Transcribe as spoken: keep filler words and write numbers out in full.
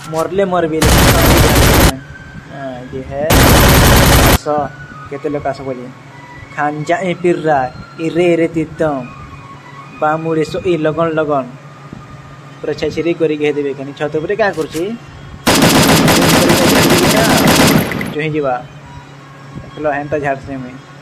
मरले मरबी ये है सो केते लोक आस बोली खांजा ए पिर्रा इरे रे तितम बामुरे सो ई लगन लगन पूरा छछरी करी के देबे कनी छत ऊपर का करछि जो ही जीवा देखलो हेंता झाड़ से में